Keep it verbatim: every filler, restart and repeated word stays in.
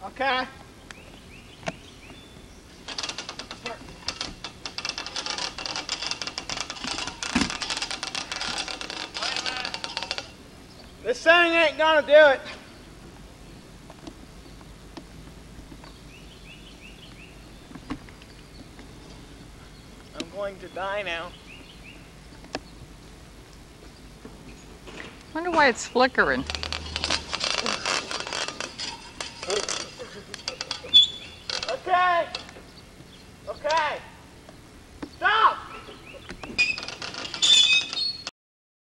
Okay. This thing ain't gonna do it. I'm going to die now. Wonder why it's flickering.